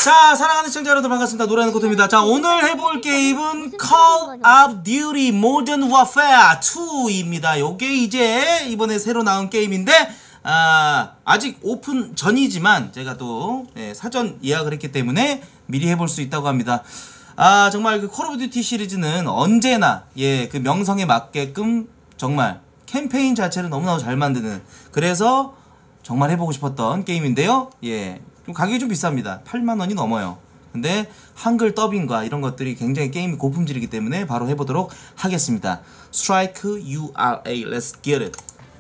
자, 사랑하는 시청자 여러분 반갑습니다. 노래하는 코트입니다. 자, 오늘 해볼 게임은 Call of Duty Modern Warfare 2입니다. 요게 이제 이번에 새로 나온 게임인데 아직 오픈 전이지만 제가 또 사전 예약을 했기 때문에 미리 해볼 수 있다고 합니다. 정말 그 콜 오브 듀티 시리즈는 언제나 그 명성에 맞게끔 정말 캠페인 자체를 너무나도 잘 만드는, 그래서 정말 해보고 싶었던 게임인데요. 좀 가격이 좀 비쌉니다. 8만원이 넘어요. 근데 한글 더빙과 이런 것들이 굉장히 게임이 고품질이기 때문에 바로 해보도록 하겠습니다. Strike URA, let's get it.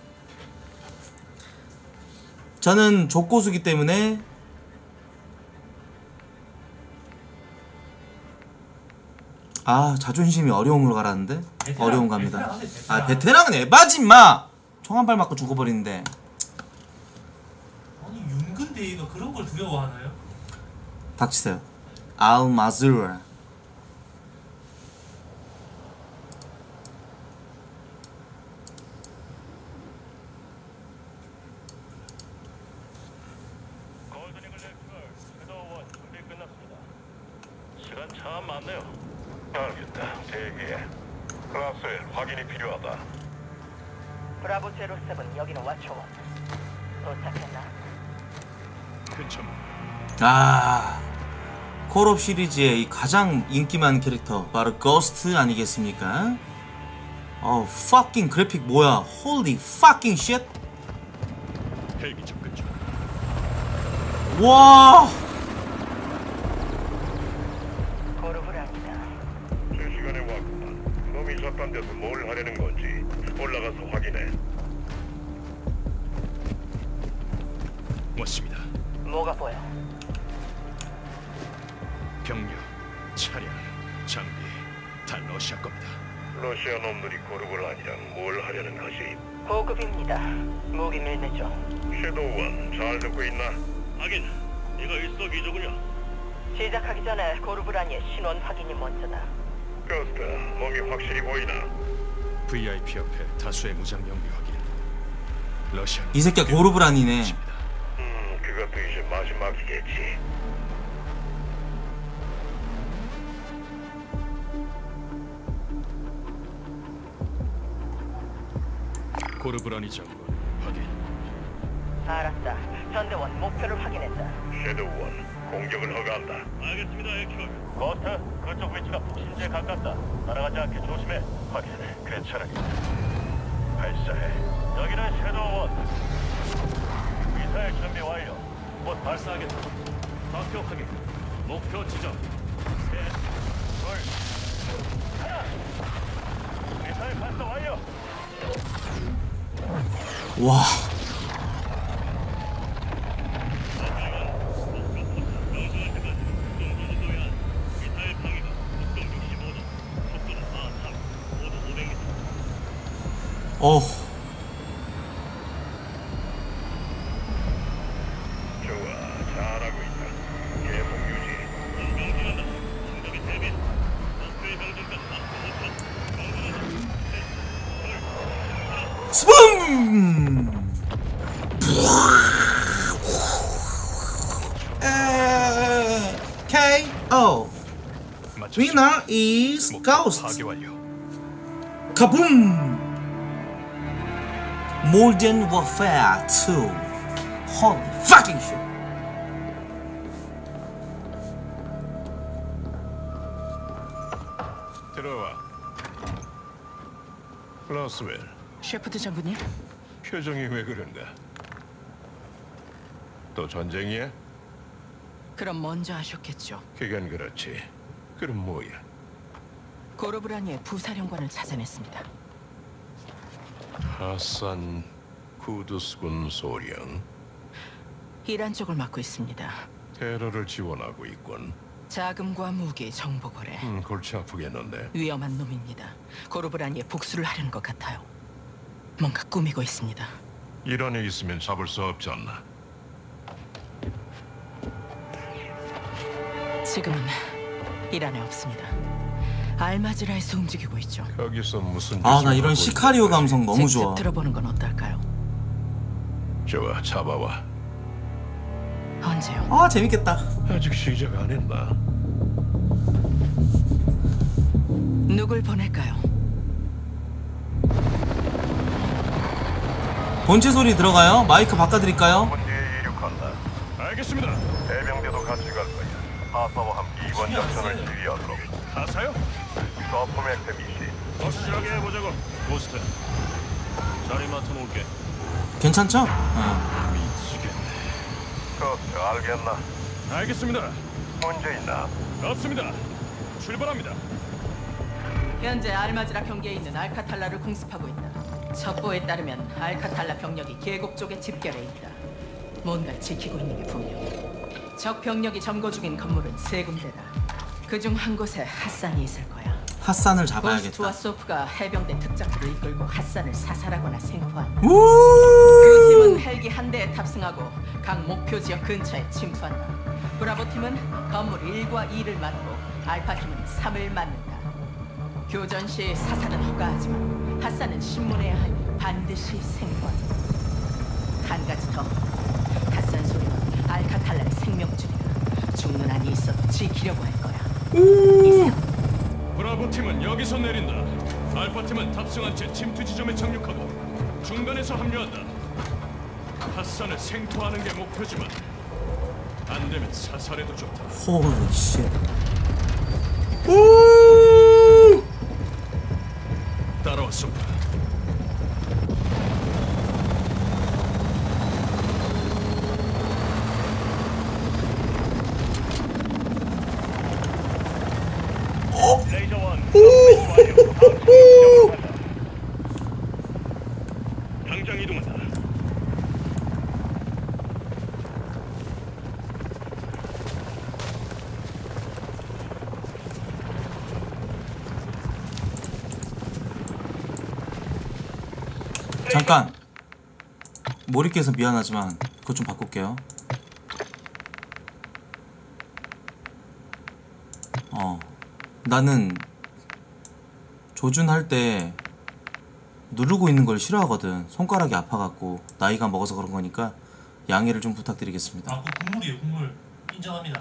저는 족고수기 때문에 자존심이 어려움으로 가라는데? 어려움 갑니다. 베테랑은 에바지 마! 총 한 발 맞고 죽어버리는데. 아니 윤근 대위가 그런 걸 두려워하나요? 닥치세요. 알마즈르. 시간 참 많네요. 알겠다. 대기해. 클라스에 확인이 필요하다. 브라보 제로 세븐, 여기는 와초원. 도착했나? 콜옵 시리즈의 이 가장 인기 많은 캐릭터 바로 고스트 아니겠습니까? fucking 그래픽 뭐야? Holy fucking shit! 헬기 접근 중. 와! 고르브랍니다. 제 시간에 왔구만. 놈이 저딴 데서 뭘 하려는 건지 올라가서 확인해. 왔습니다. 뭐가 보여? 병력, 차량, 장비 다 러시아 겁니다. 러시아 놈들이 고르블란이랑 뭘 하려는 거지? 보급입니다. 무기 밀매죠. 섀도우원, 잘 듣고 있나? 하긴, 이거 일석이조군요. 시작하기 전에 고르브라니의 신원 확인이 먼저다. 고스트, 몸이 확실히 보이나? VIP 옆에 다수의 무장 연비 확인. 러시아 이 새끼가 고르브란이네. 그것도 이제 마지막이겠지. 고르브라니 장군 확인. 알았다. 전대원 목표를 확인했다. 섀도우원, 공격을 허가한다. 알겠습니다, 에큐. 고스트, 그쪽 위치가 신지에 가깝다. 날아가지 않게 조심해. 확인해, 괜찮으니까. 발사해. 여기는 섀도우원. 미사일 준비 완료. 곧 발사하겠다. 좌표 확인. 목표 지점. 셋, 둘, 하나. 미사일 발사 완료. 와. 좋아, 잘하고 있다. 계속 유지. 공격에 대비. 목표의 명중까지 스붐! KO. Winner is Ghost. 파괴 완료. 카붐! Modern Warfare 2. Holy fucking shit. 들어와. 러스웰, 셰프트 장군님? 표정이 왜 그런가? 또 전쟁이야? 그럼 먼저 하셨겠죠. 그건 그렇지. 그럼 뭐야? 고르브라니의 부사령관을 찾아냈습니다. 하산 쿠두스군 소령. 이란 쪽을 맡고 있습니다. 테러를 지원하고 있군. 자금과 무기, 정보 거래. 골치 아프겠는데. 위험한 놈입니다. 고르브라니의 복수를 하려는 것 같아요. 뭔가 꾸미고 있습니다. 이란에 있으면 잡을 수 없지 않나? 지금은 이란에 없습니다. 알마즈라에서 움직이고 있죠. 거기서 무슨 나 이런 시카리오 감성 너무 직접 좋아. 들어보는 건 어떨까요? 좋아, 잡아와. 언제요? 아 재밌겠다. 아직 시작 안 했나? 누굴 보낼까요? 본체 소리 들어가요? 마이크 바꿔드릴까요? 문제에 이륙한다. 알겠습니다. 해병대도 같이 갈 거야. 하사와 함께 이번 작전을 지휘하도록. 하사요? 서프맥스 미시. 확실하게 해보자고. 고스트. 자리 맡아놓을게. 괜찮죠? 미치겠네. 그 알겠나? 알겠습니다. 문제 있나? 없습니다. 출발합니다. 현재 알마즈라 경계에 있는 알카탈라를 공습하고 있다. 첩보에 따르면 알카탈라 병력이 계곡 쪽에 집결해 있다. 뭔가 지키고 있는 게 분명. 적 병력이 점거 중인 건물은 3군데다. 그중 한 곳에 핫산이 있을 거야. 핫산을 고스트와 잡아야겠다. 소프가 해병대 특작부를 이끌고 핫산을 사살하거나 생포한다. 우! 그 팀은 헬기 한 대에 탑승하고 각 목표 지역 근처에 침투한다. 브라보 팀은 건물 1과 2를 맡고 알파 팀은 3을 맡는다. 교전 시 사살은 허가하지만 핫산은 신문해야 하니 반드시 생포한다. 한 가지 더. 핫산 소리는 알카탈라의 생명줄이다. 죽는 한이 있어도 지키려고 할 거야. 이상. 브라보 팀은 여기서 내린다. 알파 팀은 탑승한 채 침투 지점에 착륙하고 중간에서 합류한다. 핫산을 생투하는 게 목표지만 안 되면 사살해도 좋다. 홀리 쉣. 우! 따라와 소프. 레이저 원. 완료. 당장 이동한다. 잠깐. 몰입해서 미안하지만 그것 좀 바꿀게요. 나는 조준할 때 누르고 있는 걸 싫어하거든. 손가락이 아파갖고 나이가 먹어서 그런 거니까 양해를 좀 부탁드리겠습니다. 아, 그 국물이에요, 국물. 인정합니다.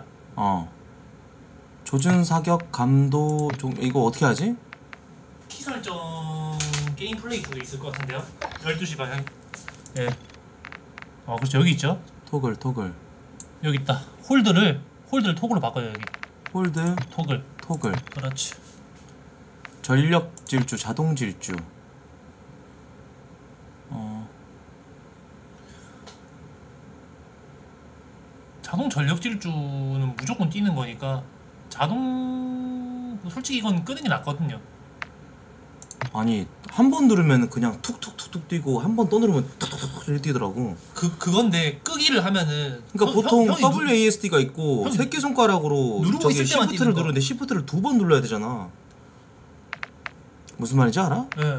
조준 사격 감도 좀 이거 어떻게 하지? 키 설정 게임 플레이 쪽에 있을 것 같은데요. 12시 방향. 예. 그렇죠. 여기 있죠. 토글 여기 있다. 홀드를 토글로 바꿔요, 여기. 홀드 토글. 그렇지. 전력 질주 자동 질주. 자동 전력 질주는 무조건 뛰는 거니까 자동 솔직히 이건 끄는 게 낫거든요. 아니 한 번 누르면 그냥 툭툭툭툭 뛰고 한 번 또 누르면 툭툭툭 이렇게 뛰더라고. 그건데 끄기를 하면은 그러니까 보통 형이 WASD가 있고 형이 새끼손가락으로 누르고 저기 있을 때만 시프트를 뛰는 거. 누르는데 시프트를 2번 눌러야 되잖아. 무슨 말인지 알아? 예.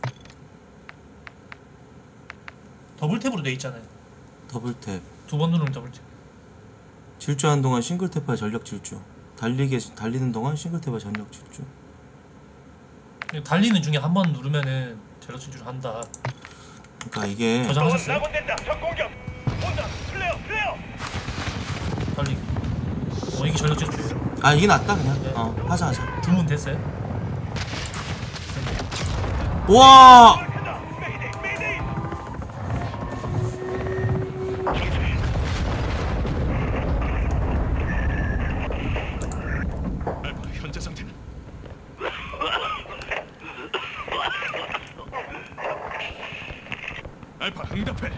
더블 탭으로 돼 있잖아요. 더블 탭. 2번 누르면 더블 탭. 질주하는 동안 싱글 탭과 전력 질주. 달리는 동안 싱글 탭과 전력 질주. 달리는 중에 한 번 누르면은 전력 질주를 한다. 그러니까 이게 저장하셨어요? 낙원된다. 적 공격. 온다. 플레어. 달리기. 이게 전력 질주예요. 이게 낫다 그냥. 네. 하자. 주문 됐어요? 우와. 알파 현재 상태는 알파 응답해.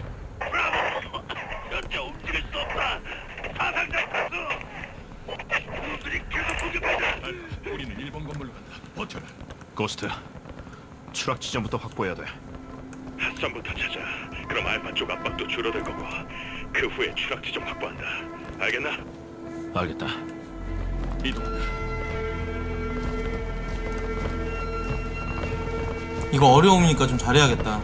현재 움직일 수 없다. 사상자 다수. 놈들이 계속 공격한다. 알파, 우리는 1번 건물로 간다. 버텨라. 고스트, 추락 지점부터 확보해야 돼. 핫산부터 찾아. 그럼 알파 쪽 압박도 줄어들 거고 그 후에 추락 지점 확보한다. 알겠나? 알겠다. 이동한다. 이거 어려우니까 좀 잘해야겠다.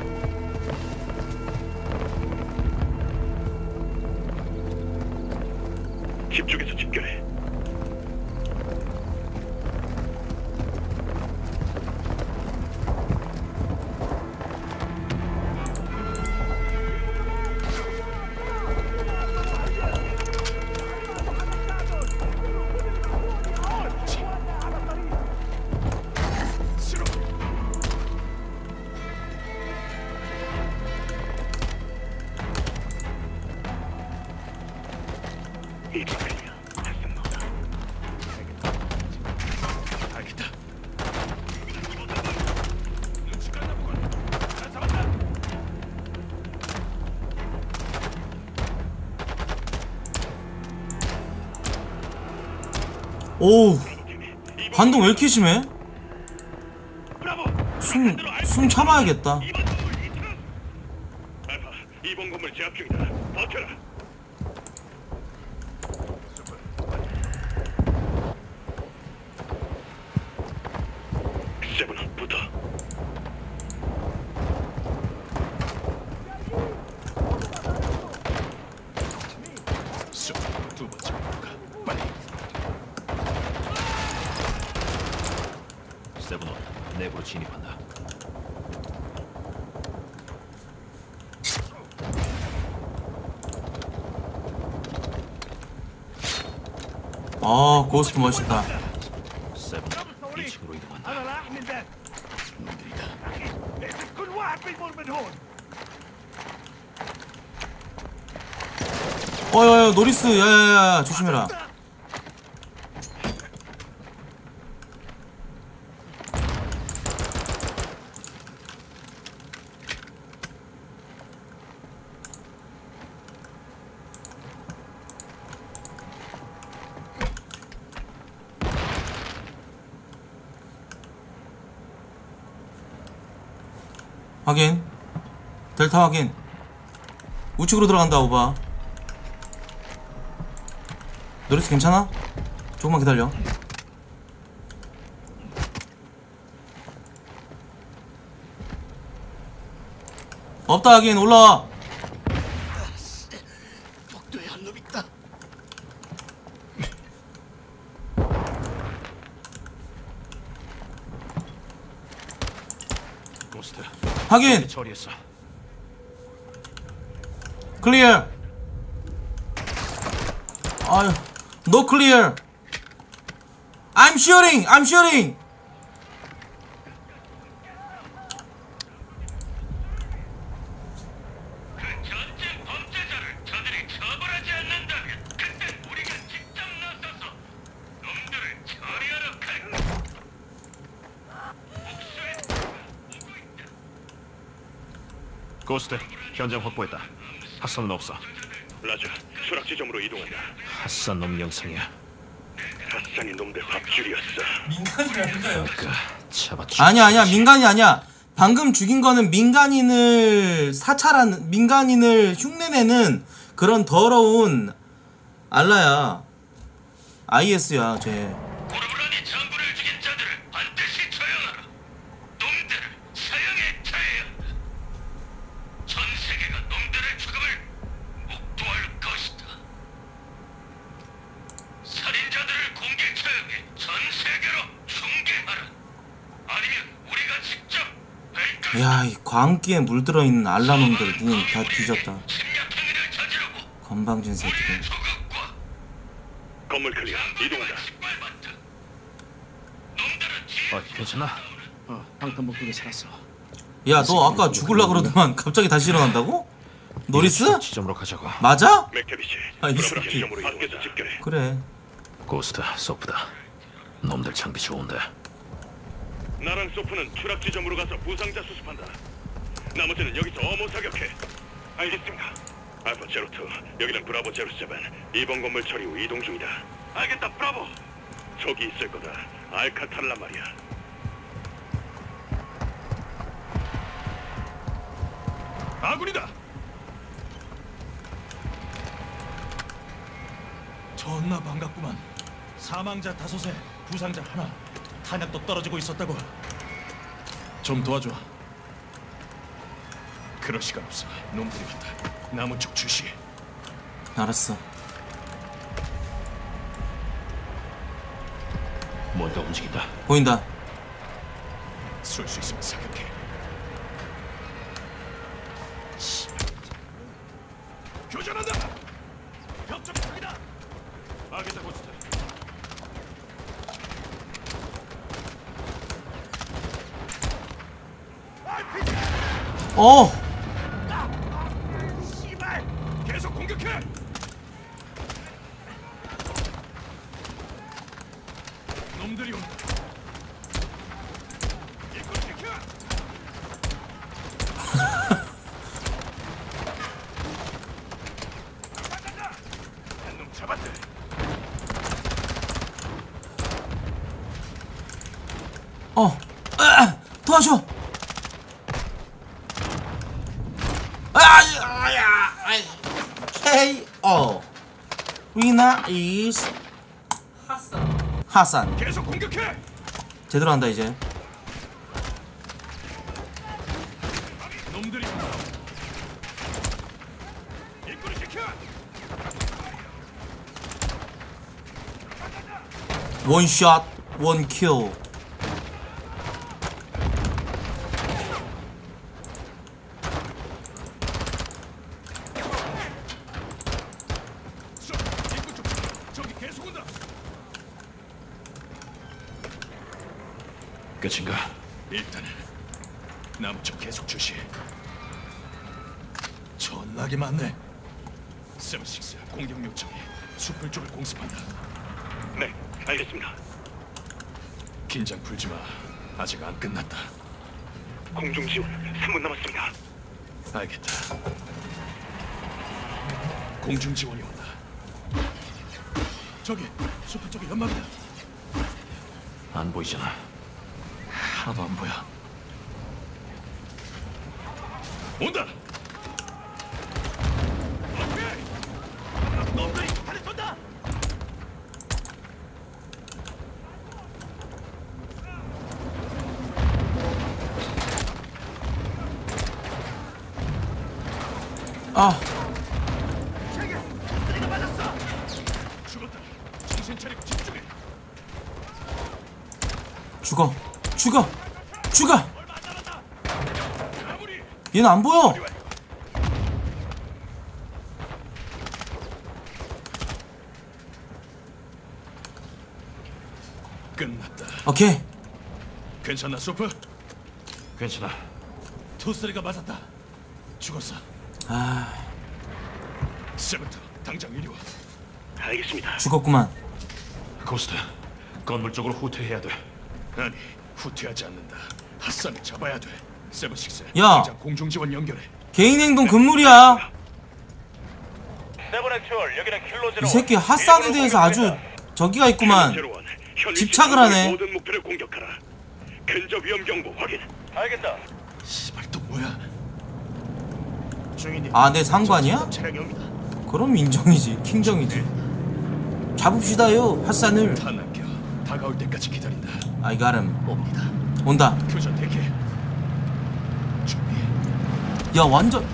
집 쪽에서 집결해. 이번이면 했습니다. 알겠다. 눈치가 나 보군. 잘 잡았다. 오우, 반동 왜 이렇게 심해? 브라보. 숨 참아야겠다. 이번 건물 이탈. 알파, 이번 건물 제압 중이다. 버텨라. 세븐부터. 두 번째 가. 빨리. 세븐원 내부로 진입한다. 아, 고스트 멋있다. 세븐 2층으로 이동한다. 놈들이다. 어여여, 노리스, 야야야, 조심해라. 확인. 델타 확인. 우측으로 들어간다. 오바. 노리스 괜찮아? 조금만 기다려. 없다. 확인. 올라와. 복도에 한 놈 있다. 고스트 확인. 처리했어. 클리어. 아유, no clear. I'm shooting. I'm shooting. 전쟁 범죄자를 저들이 처벌하지 않는다면 그땐 우리가 직접 나서서 놈들을 처리하러 갈 거야. 복수의 오고 있다. 고스트 현장 확보했다. 핫산은 없어. 라자, 수락 지점으로 이동한다. 핫산 놈 영상이야. 핫산이 놈들 밥줄이었어. 민간이라니까요. 그러니까 잡아주. 아니야. 민간이 아니야. 방금 죽인 거는 민간인을 사찰하는, 민간인을 흉내내는 그런 더러운 알라야. IS야, 쟤. 고르브라니 장군을 죽인 자들을 반드시 처형하라. 놈들을 사형에 처해야 한다. 전 세계가 놈들의 죽음을 목도할 것이다. 살인자들을 공개 처형해 전 세계로 중계하라. 아니면 우리가 직접 발동. 야, 이 광기에 물들어 있는 알라놈들 눈 다 뒤졌다. 침략 행위를 저지르고 건방진 새끼들. 조국과 건물 클리어. 이동한다. 놈들은 괜찮아? 방탄복도에 살았어. 야, 너 아까 죽을라 그러더만 갑자기 다시 일어난다고? 노리스? 지점으로 가자고. 맞아? 맥케비치. 아, 이 고르브라 새끼. 지점으로 밖에서 집결해. 그래. 고스트 소프다. 놈들 장비 좋은데. 나랑 소프는 추락 지점으로 가서 부상자 수습한다. 나머지는 여기서 어모 사격해. 알겠습니다. 알파 제로투, 여기는 브라보 제로세븐. 이번 건물 처리 후 이동 중이다. 알겠다, 브라보. 저기 있을 거다. 알카탈란 말이야. 아군이다. 존나 반갑구만. 사망자 5에 부상자 1. 탄약도 떨어지고 있었다고. 좀 도와줘. 그럴 시간 없어. 놈들이 왔다. 나무 쪽 주시. 알았어. 뭔가 움직인다. 보인다. 쏠 수 있으면 사격해. 교전한다. 벽쪽 적이다. 알겠다, 고스트. 어! 씨발! 계속 공격해. 놈들이 온다. 이걸 지켜. 한놈 잡았대. 도와줘. KO. 위너 is 하산. 계속 공격해. 제대로 한다 이제. 놈들이 온다. 이걸 지켜. 원샷 원킬. 입구 쪽. 저기 계속 온다. 끝인가? 일단은 나무 쪽 계속 주시해. 존나게 많네. 세븐식스 공격 요청해. 숲을 쪽을 공습한다. 네, 알겠습니다. 긴장 풀지 마. 아직 안 끝났다. 공중 지원 3분 남았습니다. 알겠다. 공중 지원이 온다. 저기 숲을 쪽에 연막이다. 안 보이잖아. 하나도 안 보여. 온다. 놈들이 다리 쏜다. 죽었다. 정신 차리고 집중해. 죽어. 마무리. 얘는 안 보여. 끝났다. 오케이. 괜찮나 소프? 괜찮아. 투쓰리가 맞았다. 죽었어. 세븐트 당장 이리 와. 알겠습니다. 죽었구만. 고스트 건물 쪽으로 후퇴해야 돼. 아니 후퇴하지 않는다. 핫산을 잡아야 돼. 세븐식스 야. 당장 공중 지원 연결해. 개인 행동 금물이야. 세븐앤츄얼 여기는 킬로제로. 이 새끼 핫산에 대해서 아주 저기가 있구만. 집착을 하네. 모든 목표를 공격하라. 근접 위험 경보 확인. 알겠다. 씨발 또 뭐야? 중인이. 아, 내 상관이야? 차량이 옵니다. 그럼 인정이지. 킹정이지. 잡읍시다요. 핫산을. 다 남겨. 다가올 때까지 기다린다. I got him. 옵니다. 온다. 교전 대기. 준비해. 야, 완전.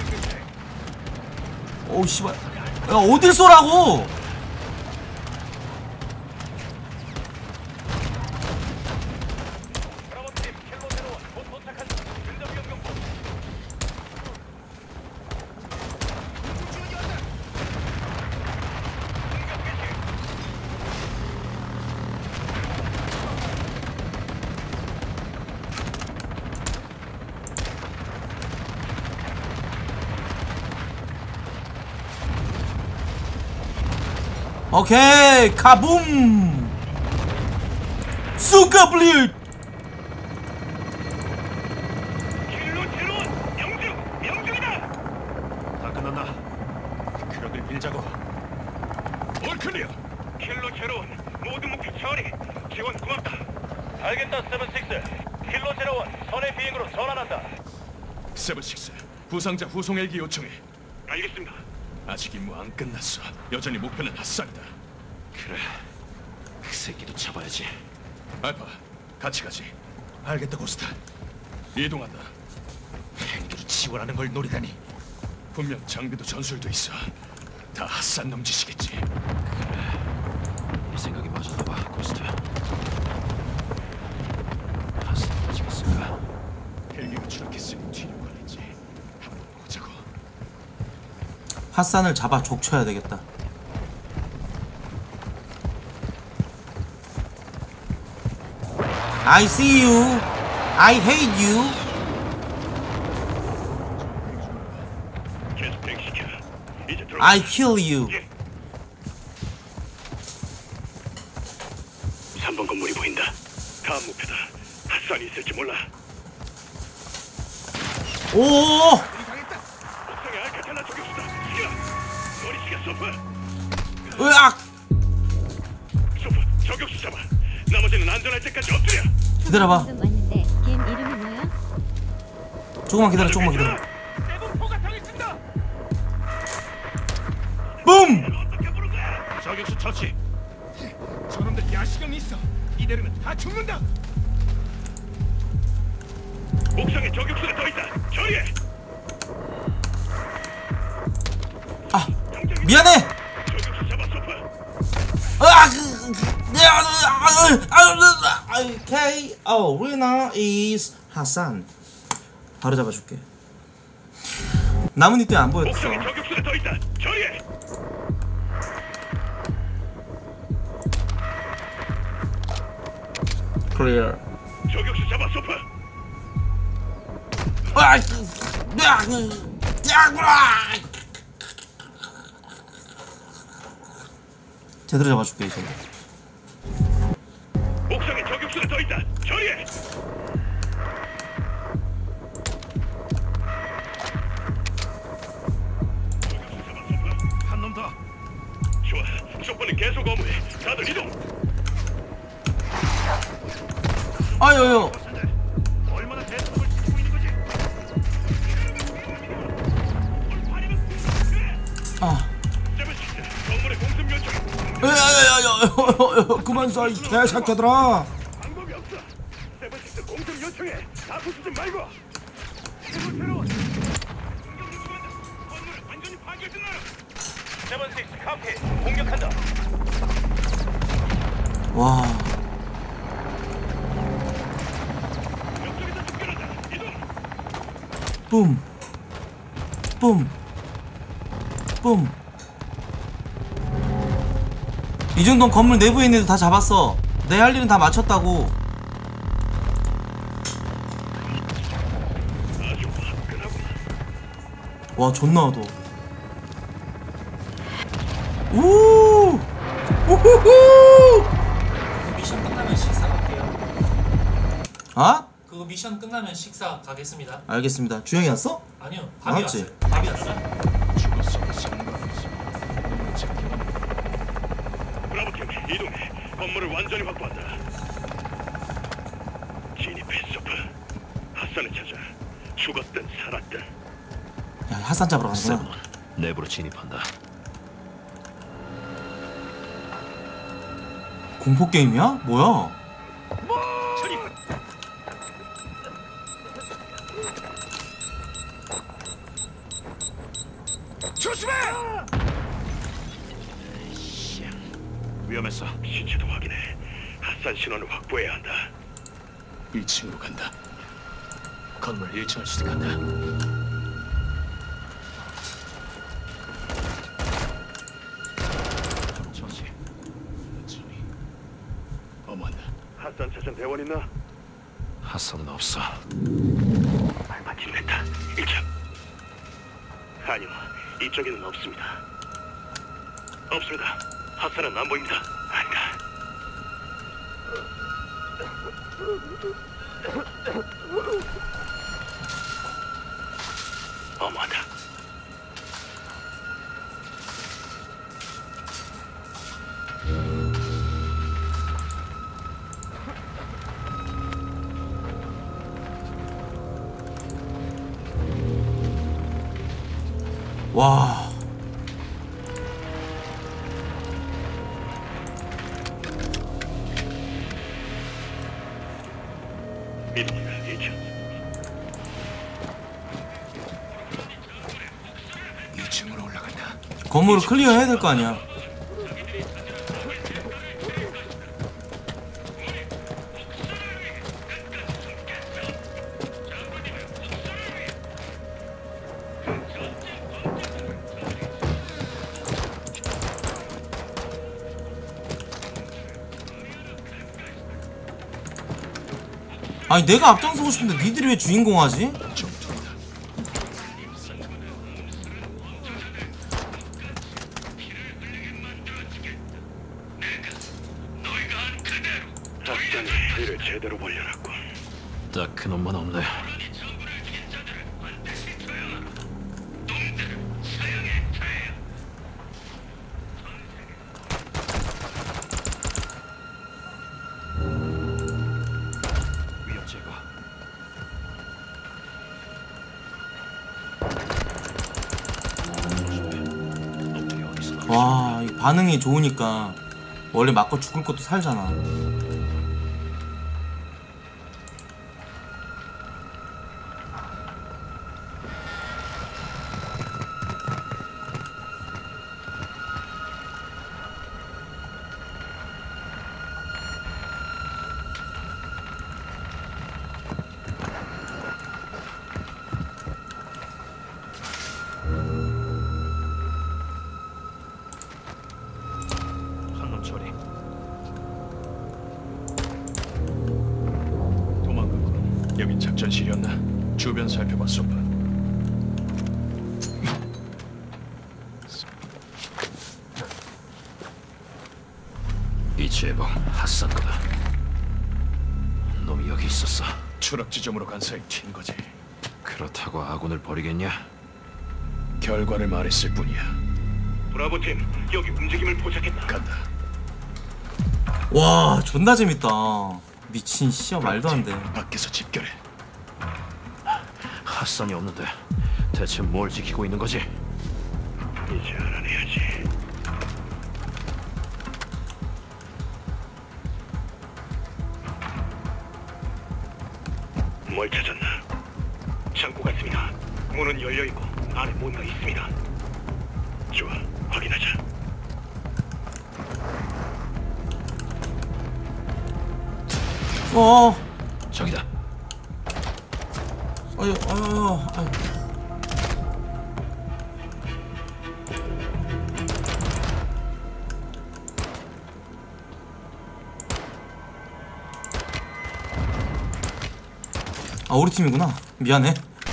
오우 씨발. 야, 어딜 쏘라고? 브라보팀 킬로제로 곧 도착한다. 근접 위험 경보. 오케이. 카붐. 수가 블릿. 킬로제로 명중이다. 다 끝났나? 그러길 빌자고. 올클리어. 킬로제로 모든 목표 처리. 지원 고맙다. 알겠다, 세븐식스. 킬로제로 선의 비행으로 전환한다. 세븐식스 부상자 후송 헬기 요청해. 알겠습니다. 아직 임무 안 끝났어. 여전히 목표는 핫산이다. 그래. 그 새끼도 잡아야지. 알파, 같이 가지. 알겠다 고스트. 이동한다. 헬기로 지원하는 걸 노리다니. 분명 장비도 전술도 있어. 다 핫산 놈 짓이겠지. 그래. 이 생각이 맞았나 봐, 고스트. 핫산 놈이겠을까? 헬기가 추락했으니 뒤로 가겠지. 한번 보자고. 핫산을 잡아 족쳐야 되겠다. I see you. I hate you. 계속 대기시켜. 이제 들어가. I kill you. 예. 3번 건물이 보인다. 다음 목표다. 핫산이 있을지 몰라. 오! 옥상에 알카탈라 저격수다. 죽여! 머리시계 소프! 으악! 소프, 저격수 잡아. 나머지는 안전할 때까지 엎드려. 기다려봐. 방금 왔는데 게임 이름이 뭐야? 조금만 기다려, 조금만 기다려. 대본포가 당했습니다. 붐! 어떻게 부른 거야? 저격수 처치. 저놈들 야시경이 있어. 이대로면 다 죽는다. 옥상에 저격수가 더 있다. 처리해. 아, 미안해! 저격수 잡아 소프. 으악! 오케이. winner is 하산. 바로 잡아줄게. 나뭇잎 때문에 안 보였어. 옥상에 저격수가 더 있다. 처리해. 클리어. 저격수 잡아 소프. 으악! 제대로 잡아줄게 이제. 옥상에 저격수가 더 있다. 처리해. 한 놈 더. 좋아. 소프는 계속 어무해. 다들 이동. 아유유. 얼마나 대속을 지키고 있는 거지? 아. 세븐식스 건물의 공습 요청. 야야야야. 그만 쏴 이 개새끼들아. 방법이 없어. 세븐식스 공습 요청해. 다 부수지 말고. 새로운. 건물을 완전히 파괴했나? 세븐식스 카페 공격한다. 와. 옆쪽에서 접근한다. 이동. 뿜. 뿜. 뿜. 이 정도는 건물 내부에 있는 애들 다 잡았어. 내 할 일은 다 마쳤다고. 아주 화끈하구나. 와 존나하다. 우. 우후후. 미션 끝나면 식사 갈게요. 아? 그거 미션 끝나면 식사 가겠습니다. 알겠습니다. 주영이 왔어? 아니요, 밥이 맞지? 왔어요. 밥이 왔어요. 죽었어. 상관없어. 잠깐만. 브라보팀 이동해. 건물을 완전히 확보한다. 진입해 소프. 핫산을 찾아. 죽었든 살았든. 야 핫산 잡으러 가는구나. 내부로 진입한다. 공포 게임이야? 뭐야? 조심해! 위험했어. 시체도 확인해. 핫산 신원을 확보해야 한다. 1층으로 간다. 건물 1층을 수색한다. 저지. 천천히. 어머나. 핫산 차선 대원 있나? 핫산은 없어. 마침 됐다. 1층. 아니요, 이쪽에는 없습니다. 없습니다. 핫산은 안 보입니다. 아니다. 어머하다. 와. 믿습니다. 2층. 2층으로 올라간다. 건물을 클리어 해야 될 거 아니야. 아니 내가 앞장서고 싶은데 니들이 왜 주인공 하지? 작전이 이를 제대로 벌려놨고. 딱 그놈만 없네. 위협 제거. 놈들이 어디서 나오지? 와, 이 반응이 좋으니까 원래 맞고 죽을 것도 살잖아. 한놈 처리. 도망가군. 여긴 작전실이었나? 주변 살펴봐, 소파. 이 제복 핫산 거다. 놈이 여기 있었어. 추락 지점으로 간 사이 튄 거지. 그렇다고 아군을 버리겠냐? 결과를 말했을 뿐이야. 브라보 팀, 여기 움직임을 포착했다. 간다. 와, 존나 재밌다. 미친 씨야, 말도 안 돼. 밖에서 집결해. 핫산이 없는데 대체 뭘 지키고 있는 거지? 이제 알아내야지. 뭘 찾았나? 창고 같습니다. 문은 열려 있고 안에 뭔가 있습니다. 좋아, 확인하자. 어, 저기다. 아유, 아유, 아유. 아, 우리 팀이구나. 미안해.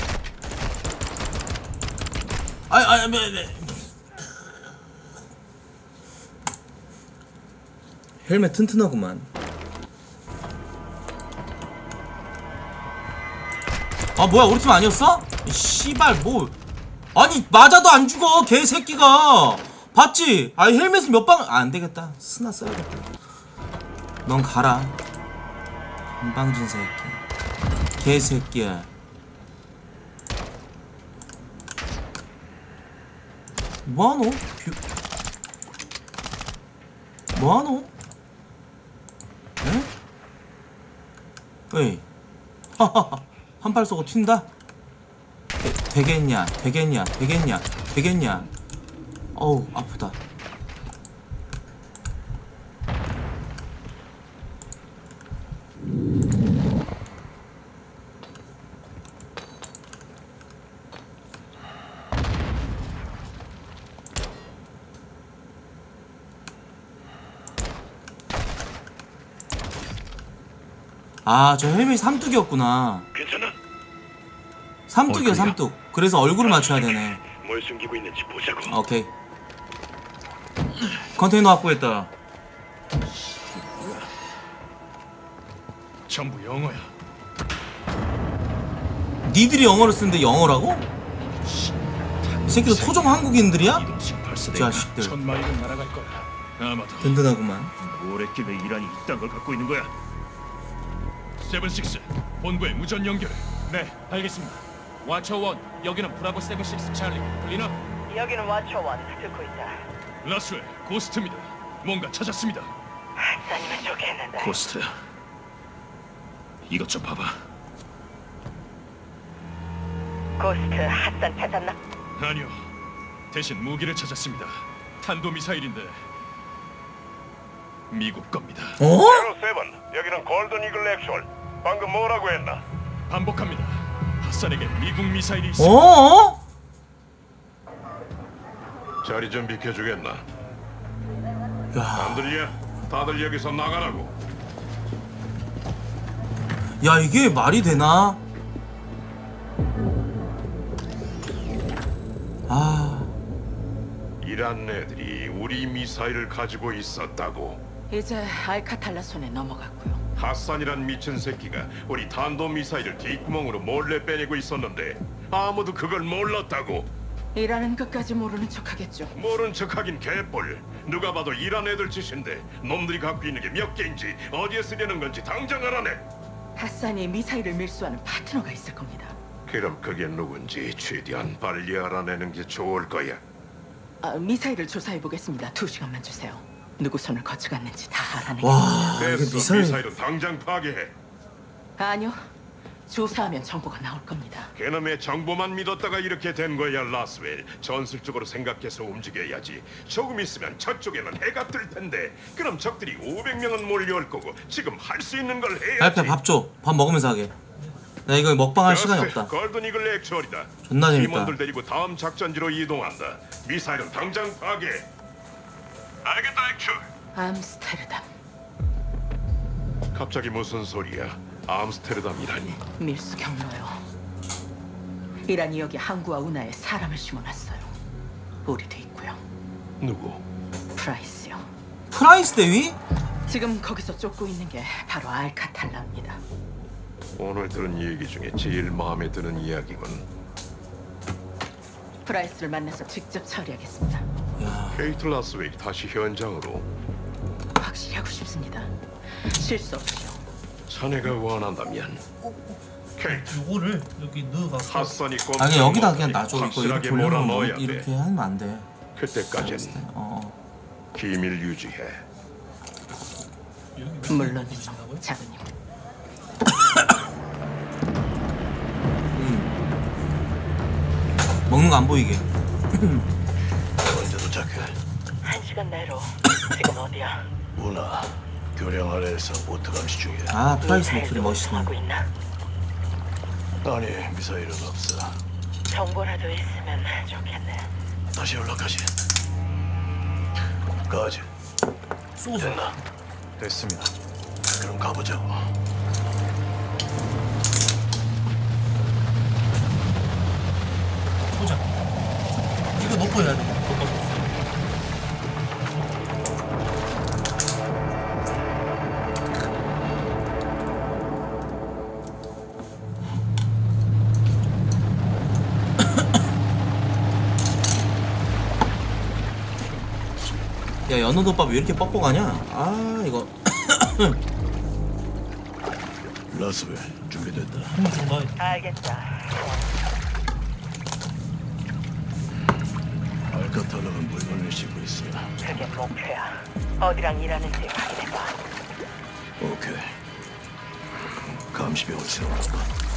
헬멧 튼튼하구만. 아, 뭐야, 우리 팀 아니었어? 이 씨발, 뭐. 아니, 맞아도 안 죽어, 개새끼가. 봤지? 아니, 헬멧은 몇 방, 안 되겠다. 스나 써야겠다. 넌 가라. 건방진 새끼. 개새끼야. 뭐하노? 뭐하노? 에? 에이. 하하하. 한 발 쏘고 튄다? 되겠냐? 되겠냐? 되겠냐? 되겠냐? 어우, 아프다. 아, 저 헬멧이 삼뚝이었구나. 괜찮아? 삼뚝이야, 삼뚝. 그래서 얼굴을 맞춰야 되네. 뭘 숨기고 있는지 보자고. 오케이. 컨테이너 확보했다. 전부 영어야. 니들이 영어를 쓰는데 영어라고? 이 새끼들 토종 한국인들이야? 자식들. 천마일은 날아갈 거야. 아마도. 든든하구만. 뭘 했길래 이란이 이딴 걸 갖고 있는 거야? 세븐식스, 본부에 무전 연결해. 네, 알겠습니다. 와처 원, 여기는 브라보 76 찰리. 들리나? 여기는 와처원 듣고 있다. 라스웰, 고스트입니다. 뭔가 찾았습니다. 싸니면 좋겠는데. 고스트. 이것 좀 봐봐. 고스트 핫산 찾았나? 아니요. 대신 무기를 찾았습니다. 탄도미사일인데 미국 겁니다. 어? 제로 세븐, 여기는 골든 이글 액션. 방금 뭐라고 했나? 반복합니다. 핫산에게 미국 미사일이 있어. 어? 자리 좀 비켜주겠나? 야, 안 들려? 다들 여기서 나가라고. 야, 이게 말이 되나? 아, 이란 애들이 우리 미사일을 가지고 있었다고. 이제 알카탈라 손에 넘어갔고요. 하산이란 미친 새끼가 우리 탄도미사일을 뒷구멍으로 몰래 빼내고 있었는데 아무도 그걸 몰랐다고. 일하는 것까지 모르는 척하겠죠. 모른 척하긴 개뿔. 누가 봐도 일한 애들 짓인데 놈들이 갖고 있는 게 몇 개인지 어디에 쓰려는 건지 당장 알아내. 하산이 미사일을 밀수하는 파트너가 있을 겁니다. 그럼 그게 누군지 최대한 빨리 알아내는 게 좋을 거야. 미사일을 조사해 보겠습니다. 2시간만 주세요. 누구 손을 거쳐갔는지 다 알아내겠습니다. 와 이게 됐어. 미사일 미사일은 당장 파괴해. 아니요. 조사하면 정보가 나올 겁니다. 걔놈의 정보만 믿었다가 이렇게 된 거야, 라스웰. 전술적으로 생각해서 움직여야지. 조금 있으면 저쪽에는 해가 뜰 텐데 그럼 적들이 500명은 몰려올 거고 지금 할 수 있는 걸 해야지. 알파 밥 줘. 밥 먹으면서 하게. 나 이거 먹방할 시간이 없다. 골든 이글 액츄얼이다. 존나 재밌다. 팀원들 데리고 다음 작전지로 이동한다. 미사일은 당장 파괴. 알겠다, 액츄얼. 암스테르담. 갑자기 무슨 소리야? 암스테르담이라니. 밀수 경로요. 이란이 여기 항구와 운하에 사람을 심어놨어요. 우리도 있고요. 누구? 프라이스요. 프라이스 대위? 지금 거기서 쫓고 있는 게 바로 알카탈라입니다. 오늘 들은 얘기 중에 제일 마음에 드는 이야기군. 프라이스를 만나서 직접 처리하겠습니다. 케이트 라스웰이 다시 현장으로. 확실히 하고 싶습니다. 실수 없이요. 자네가 원한다면. 케이트, 요거를 여기 넣어가서 핫선이 아니 여기다 그냥 놔줘. 이거 확실하게 이렇게 올려놓으면 몰아넣어야 이렇게 돼. 하면 안 돼. 그때까진 비밀 유지해. 물론이죠, 자부님. 먹는 거 안 보이게. 언제 도착해? 1시간 내로. 지금 어디야? 문화 교량 아래에서 보트 감시 중이야. 아 프라이스 목소리 멋있네. 하고 있나? 아니 미사일은 없어. 정보라도 있으면 좋겠네. 다시 연락하지. 가지. 쏘서 됐나? 됐습니다. 그럼 가보자고. 쏘자. 이거 놓고 해야 돼. 놓고. 야 연어덮밥 왜 이렇게 뻑뻑하냐? 아 이거 라스웰 준비됐다. 좀 더. 알겠다. 알카탈라가 물건을 싣고 있어. 그게 목표야. 어디랑 일하는지 확인해봐. 오케이. 감시병을 세워놓고.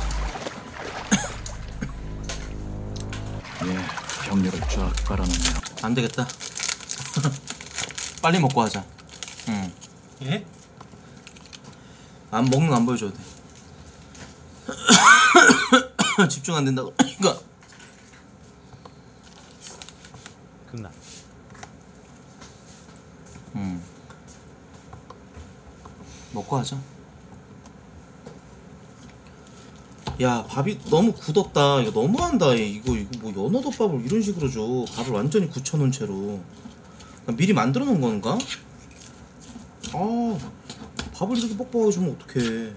예, 경로를 쫙 깔아놓네요. 안 되겠다. 빨리 먹고 하자. 응. 예? 안 먹는 거 안 보여줘도 돼. 집중 안 된다고. 그러니까 끝나. 먹고 하자. 야 밥이 너무 굳었다. 이거 너무한다. 이거 뭐 연어덮밥을 이런 식으로 줘. 밥을 완전히 굳혀놓은 채로. 미리 만들어 놓은 건가? 아 밥을 이렇게 뻑뻑하게 주면 어떡해.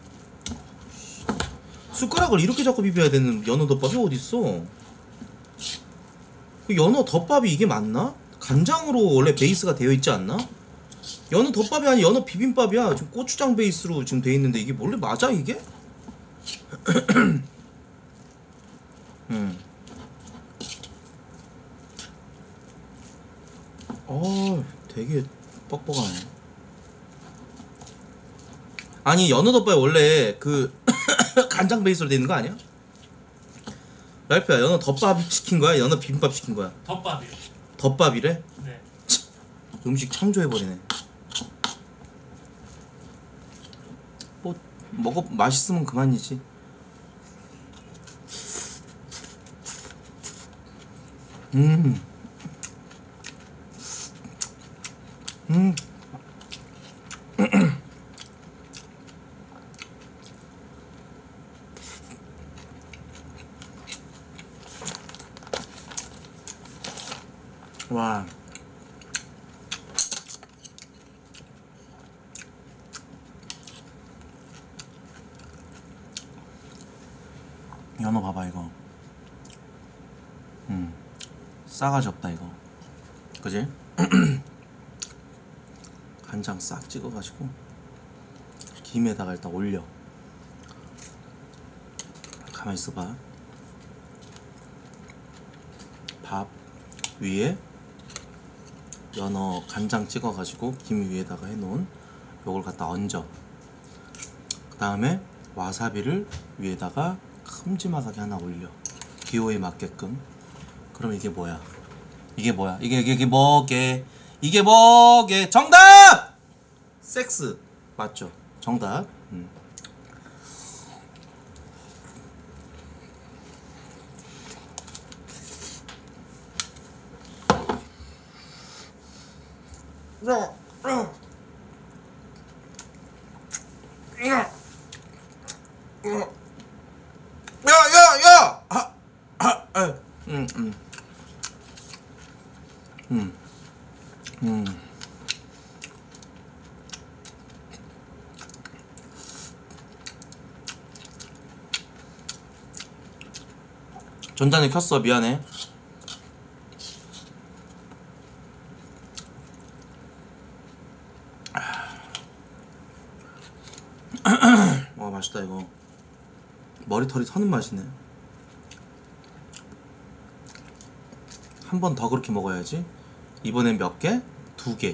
숟가락을 이렇게 잡고 비벼야 되는 연어덮밥이 어딨어. 그 연어덮밥이 이게 맞나? 간장으로 원래 베이스가 되어 있지 않나? 연어덮밥이 아니 연어 비빔밥이야. 지금 고추장 베이스로 지금 돼 있는데 이게 원래 맞아 이게? 되게 뻑뻑하네. 아니 연어덮밥이 원래 그 간장 베이스로 돼 있는 거 아니야? 랄프야 연어덮밥 시킨 거야? 연어 비빔밥 시킨 거야? 덮밥이요. 덮밥이래? 네. 음식 창조해버리네. 뭐 먹어 맛있으면 그만이지. 와. 연어 봐봐 이거. 싸가지 없다 이거. 그지? 간장 싹 찍어가지고 김에다가 일단 올려. 가만히 있어봐. 밥 위에 연어 간장 찍어가지고 김 위에다가 해놓은 요걸 갖다 얹어. 그 다음에 와사비를 위에다가 큼지막하게 하나 올려. 기호에 맞게끔. 그럼 이게 뭐야? 이게 뭐야? 이게 뭐게? 이게 뭐게? 정답! 섹스 맞죠? 정답. 야야야! 전단을 켰어. 미안해. 와 맛있다 이거. 머리털이 서는 맛이네. 한 번 더 그렇게 먹어야지. 이번엔 몇 개? 2개.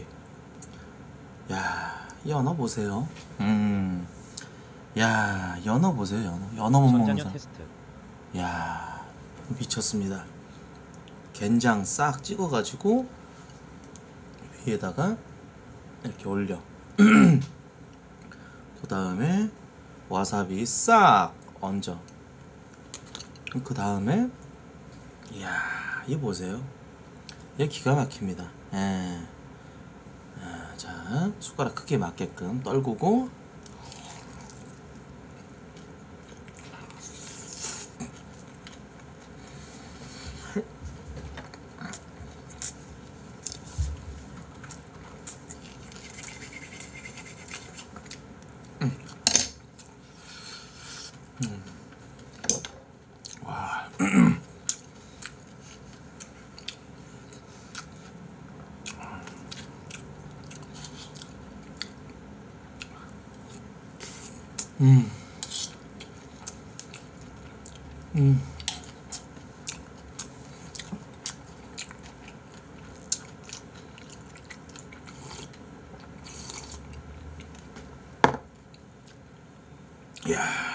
야, 연어 보세요. 야, 연어 보세요. 연어 못 먹는 사람. 야, 미쳤습니다. 된장 싹 찍어가지고 위에다가 이렇게 올려. 그 다음에 와사비 싹 얹어. 그 다음에 이야, 이거 보세요. 얘 기가 막힙니다. 예. 자, 숟가락 크기에 맞게끔 떨구고. 와. 야.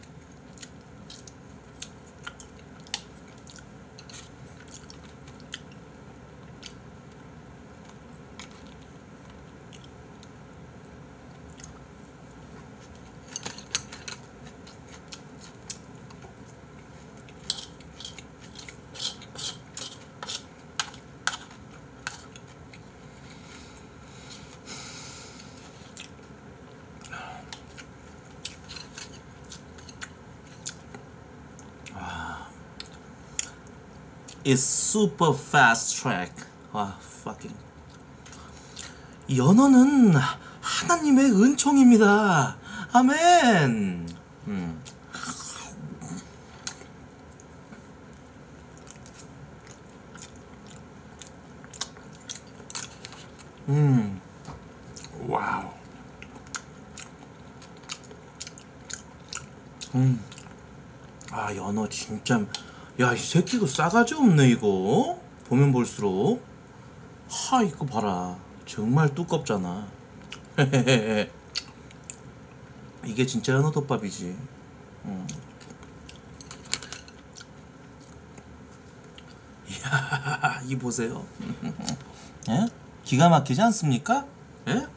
It's super fast track. 와, fucking. 연어는 하나님의 은총입니다. 아멘. 와우. 아, 연어 진짜. 야, 이 새끼 이거 싸가지 없네 이거. 보면 볼수록. 하, 이거 봐라. 정말 두껍잖아. 이게 진짜 연어덮밥이지. 이야, 이 보세요. 예? 기가 막히지 않습니까? 예?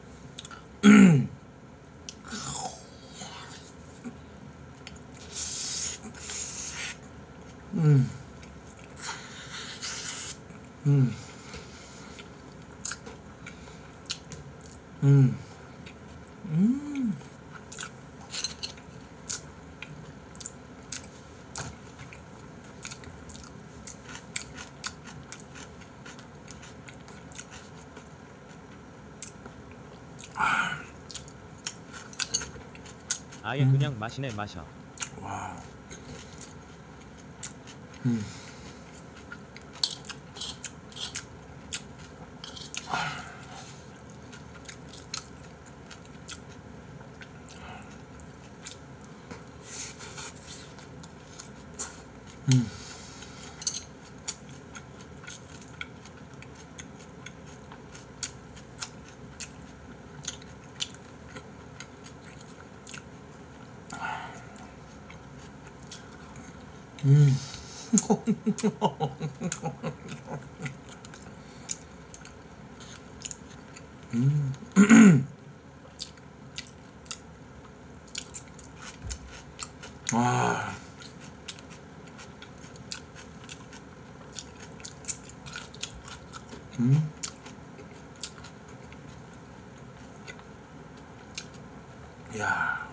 아예 그냥 마시네 마셔. 와. 와. 야.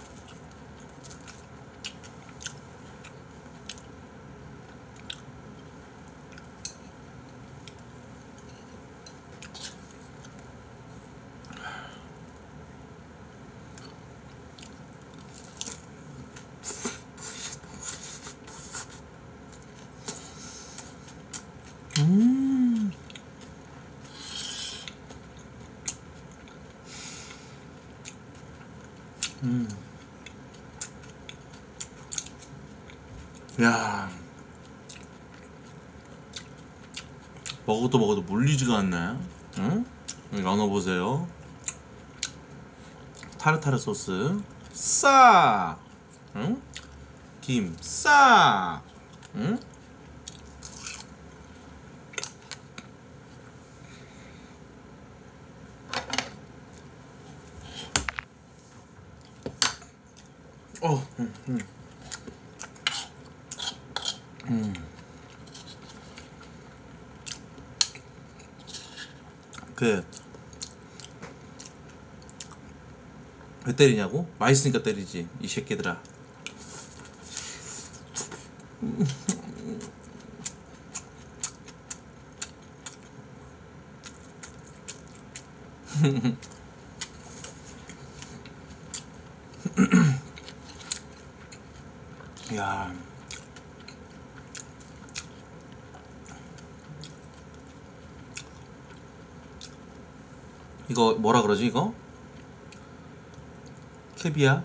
야, 먹어도 먹어도 물리지가 않네. 응? 연어 보세요. 타르타르 소스 싹, 응? 김 싹, 응? 왜 때리냐고? 맛있으니까 때리지 이 새끼들아. 야, 이거 뭐라 그러지 이거? 캐비아?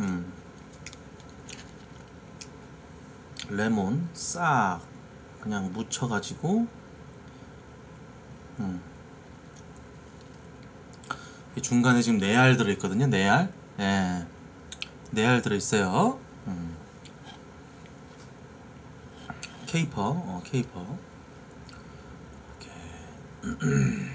레몬 싹 그냥 묻혀가지고 이 중간에 지금 네알 들어있거든요. 네알, 예, 네알 들어있어요. 케이퍼, 케이퍼. 오케이.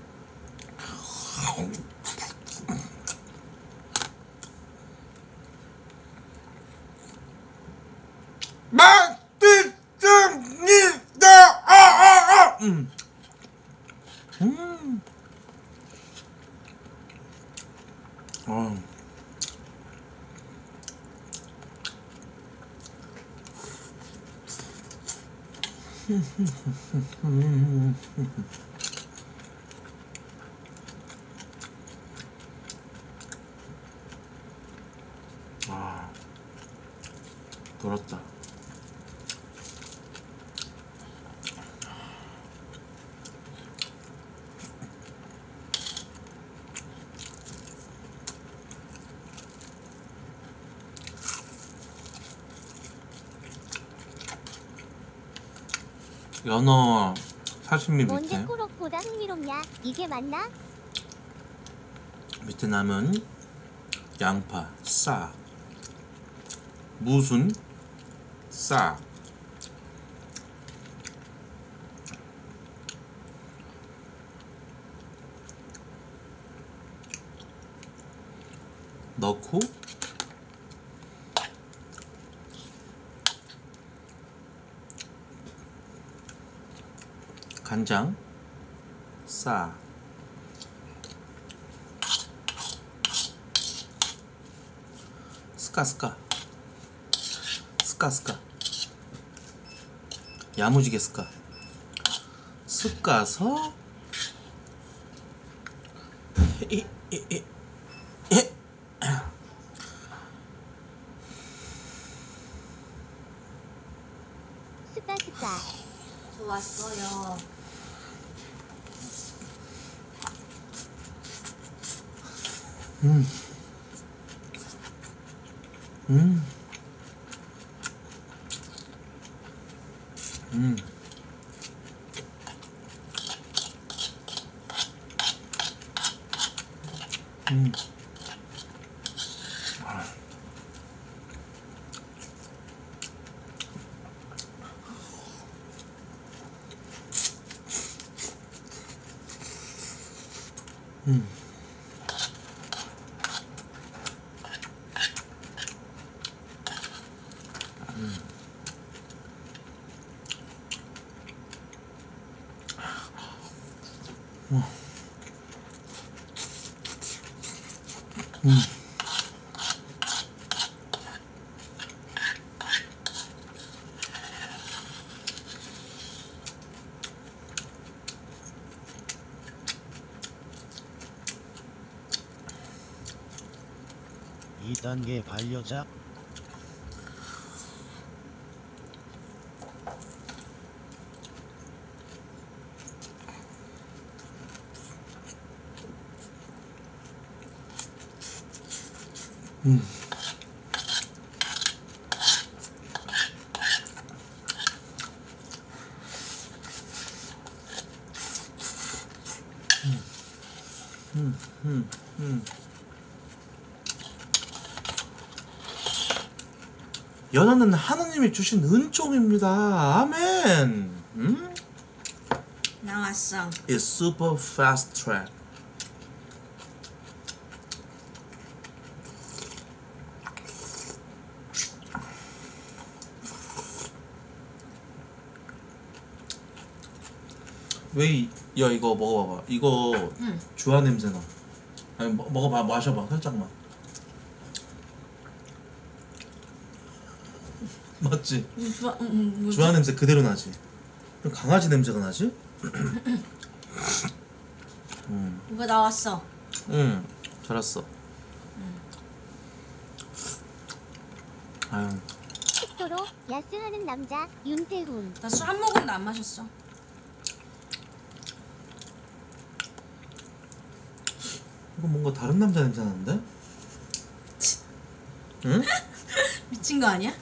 아, 돌았다. 연어 사시미 뭔데 밑에 꾸럭보다 흥미롭냐? 이게 맞나? 밑에 남은 양파 싹, 무순 싹, 넣고 간장 싹, 스까 야무지게 쓱가서 음. 음. 음. 음. 음. 2단계 반려자. 연어는 하느님이 주신 은총입니다. 아멘. 나왔어. It's super fast track. 야 이거 먹어봐봐. 이거 주화 냄새 나. 아니 먹어봐, 마셔봐 살짝만. 맞지? 주화 냄새 그대로 나지. 그럼 강아지 냄새가 나지? 이거 나왔어. 응, 잘했어. 아유. 식도로 야스하는 남자 윤태훈. 나 술 한 모금도 안 마셨어. 이거 뭔가 다른 남자 냄새 나는데? 응? 미친 거 아니야?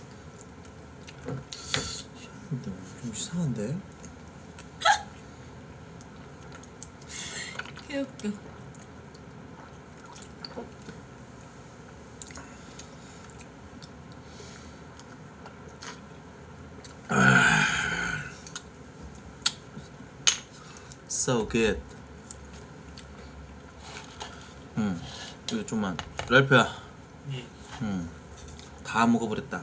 근데 좀 이상한데? 개웃겨. So good. 이거 좀만. 랄프야. 예. 다 먹어버렸다.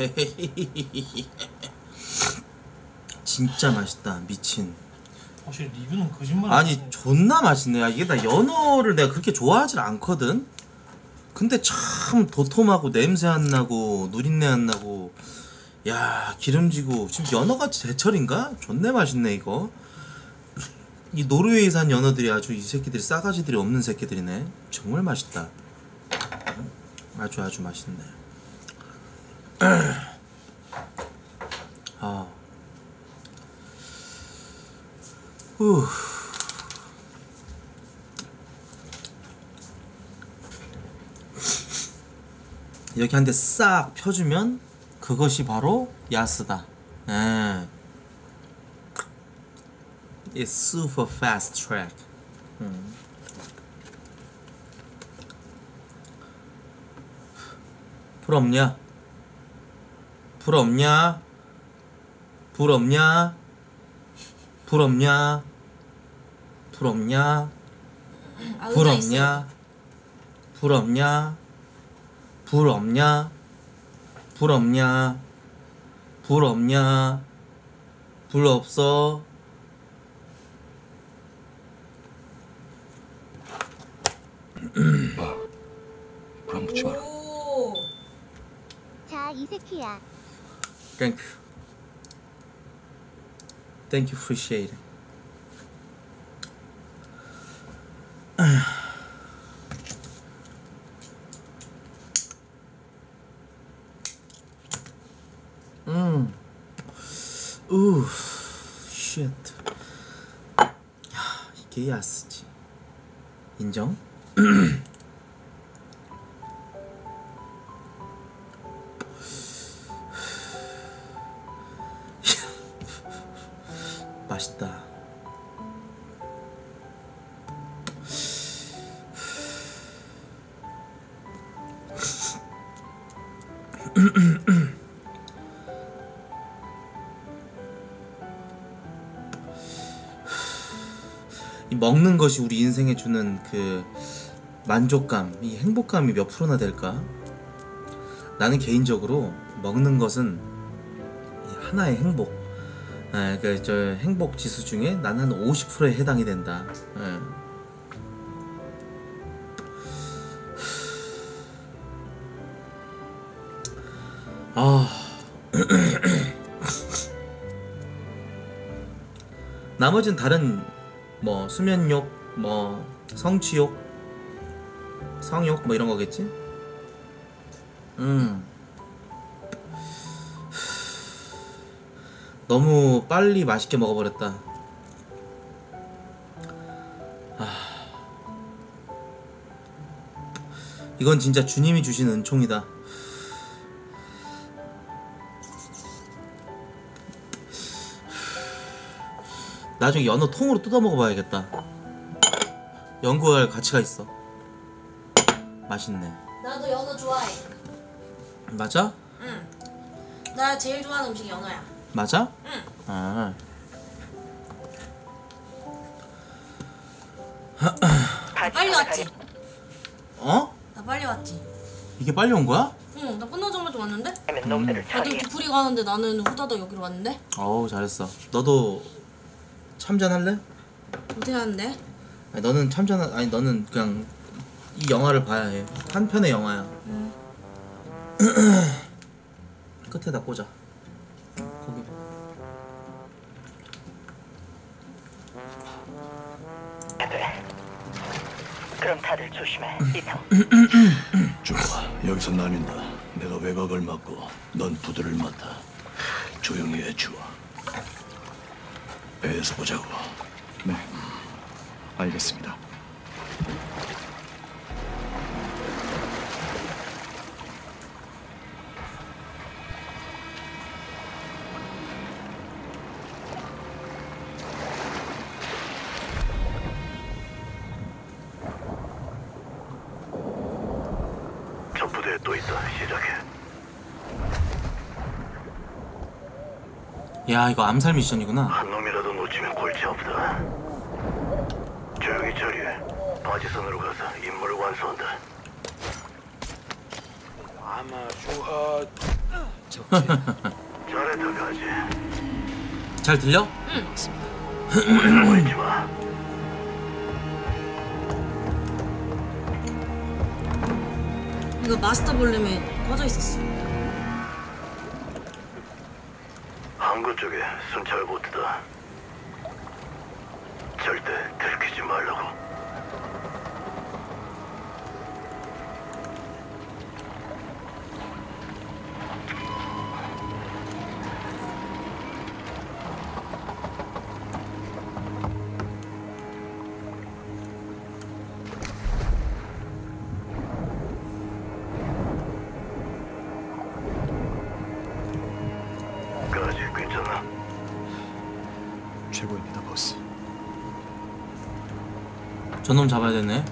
진짜 맛있다. 미친. 확실히 리뷰는 거짓말 아니 존나 맛있네. 야, 이게 나 연어를 내가 그렇게 좋아하질 않거든. 근데 참 도톰하고 냄새 안 나고 누린내 안 나고, 야 기름지고. 지금 연어같이 제철인가? 존내 맛있네 이거. 이 노르웨이산 연어들이 아주, 이 새끼들이 싸가지들이 없는 새끼들이네. 정말 맛있다. 아주 맛있네. 아. 후. 이렇게 한 대 싹 펴주면 그것이 바로 야스다. 예. It's super fast track. 부럽냐? 부럽냐? 부럽냐? 부럽냐? 부럽냐? 부럽냐? 부럽냐? 부럽냐? 부럽냐? 부럽냐? 불 없어? 불안 붙지 마라. 자 이세키야. Thank you. Thank you, appreciate it. shit. 야, 이게 야스지. 인정? 이 먹는 것이 우리 인생에 주는 그 만족감, 이 행복감이 몇 프로나 될까? 나는 개인적으로 먹는 것은 하나의 행복, 그 저 행복 지수 중에 나는 한 50%에 해당이 된다. 나머지는 다른 뭐 수면욕, 뭐 성취욕, 성욕 뭐 이런 거겠지? 너무 빨리 맛있게 먹어버렸다. 이건 진짜 주님이 주신 은총이다. 나중에 연어 통으로 뜯어 먹어봐야겠다. 연구할 가치가 있어. 맛있네. 나도 연어 좋아해. 맞아? 응. 나 제일 좋아하는 음식이 연어야. 맞아? 응. 아. 나 빨리 왔지? 어? 나 빨리 왔지? 이게 빨리 온 거야? 응, 나 끝나자마자 왔는데? 다들 뒤풀이 가는데 나는 후다닥 여기로 왔는데? 어우 잘했어. 너도 참전할래? 어떻게 하는데? 아니 너는 아니 너는 그냥 이 영화를 봐야 해. 한 편의 영화야. 끝에다 꽂아. 거기. 그럼 다들 조심해. 이성. 좋아, 여기서 나뉜다. 내가 외곽을 맡고 넌 부두를 맡아. 조용히 해, 주어. 배에서 보자고. 네, 알겠습니다. 저 부대에 또 있다. 시작해. 야 이거 암살 미션이구나. 한 놈이라도 놓치면 골치 아프다. 조용히 처리해. 바지선으로 가서 임무를 완수한다. 잘했다, 가지. 잘 들려? 오래 있지 마. 이거 마스터 볼륨에 꺼져 있었어. 항구 쪽에 순찰 보트다. 절대 들키지 말라고. 까지 괜찮아? 최고입니다, 보스. 저놈 잡아야 되네.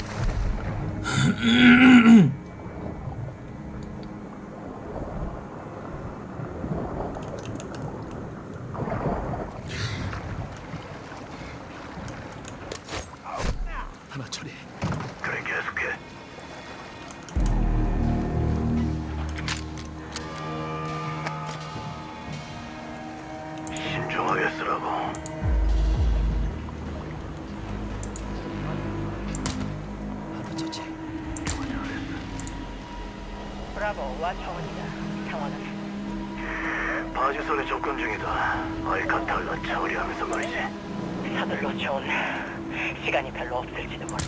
하나 처리. 그래, 계속해. 신중하게 쓰라고. 하나 처치. 브라보와 정원이다. 상황은 바지선에 접근 중이다. 알카탈라 처리하면서 말이지. 서둘러 존. 시간이 별로 없을지도 몰라.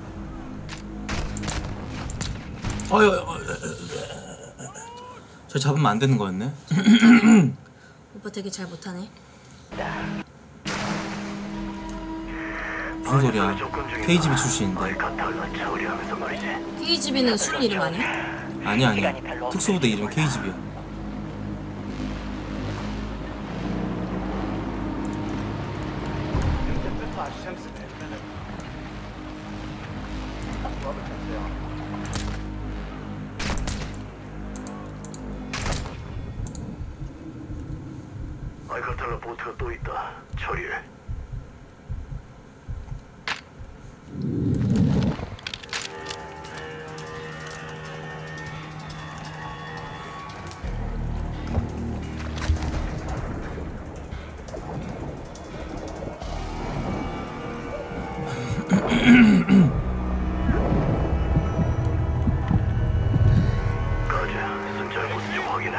저 잡으면 안 되는 거였네. 오빠 되게 잘 못하네. 무슨 소리야? KGB 출신인데. 알카탈라 처리하면서 말이지. KGB는 술 이름 아니야? 아니야. 특수부대 이름 KGB야. 알카탈라 보트가 또 있다. 처리해. 가자. 순찰 보트 좀 확인해.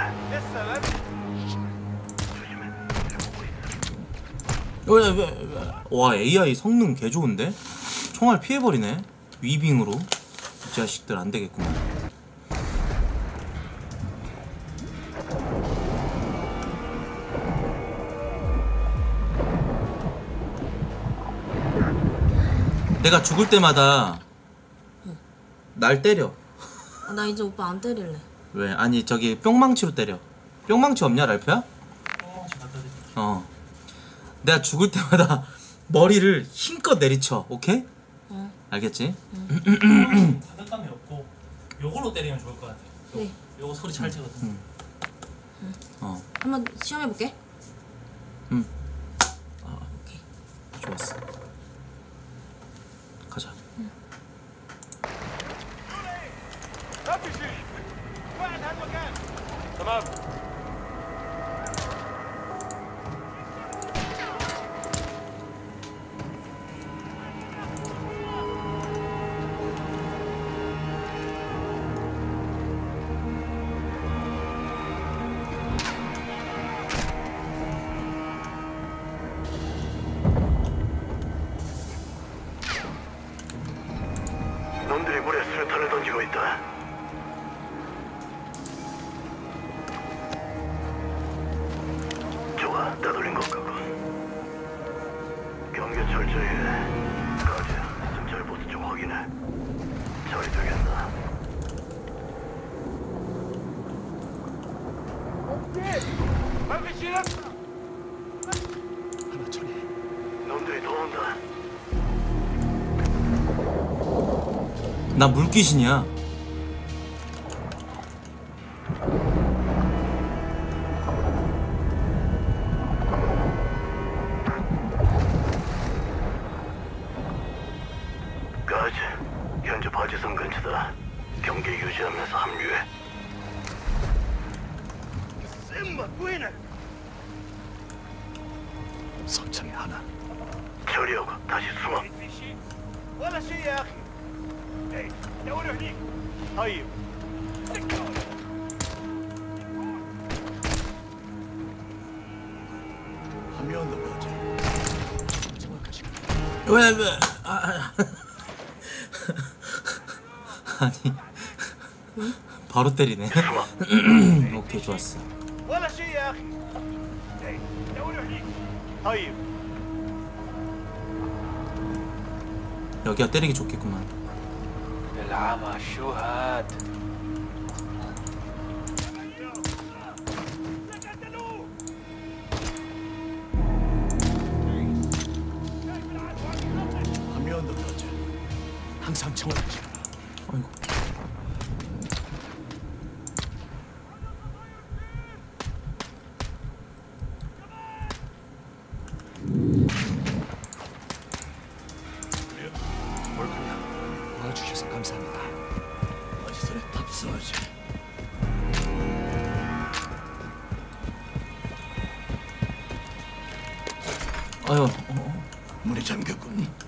와 AI 성능 개 좋은데? 총알 피해버리네. 위빙으로. 이 자식들 안 되겠구만. 내가 죽을 때마다 날 때려. 나 이제 오빠 안 때릴래. 왜? 아니 저기 뿅망치로 때려. 뿅망치 없냐 랄프야? 내가 죽을 때마다 머리를 힘껏 내리쳐. 오케이? 알겠지? 타격감이 없고 요걸로 때리면 좋을 것 같아. 네. 요거 소리 잘 치거든. 한번 시험해볼게. 오케이. 좋았어. 가자. 놈들이 물에 수류탄을 던지고 있다. 좋아, 따돌린 것 같고. 경계 철저히 해. 가자, 순찰 보트 좀 확인해. 처리되겠나? 하나 처리. 놈들이 더 온다. 나 물귀신이야. 가자, 현재 바지선 근처다. 경계 유지하면서 합류해. 선창에 하나. 처리하고 다시 숨어. 합류한다 바지. 정확한 시간. 왜? 아니. 바로 때리네. 오케이, 좋았어. 여기가 때리기 좋겠구만. 합류한다 바지. 항상 정확한 시간. 아이고. 도와주셔서 감사합니다. 바지선에 탑승하지. 아유. 문이 잠겼군.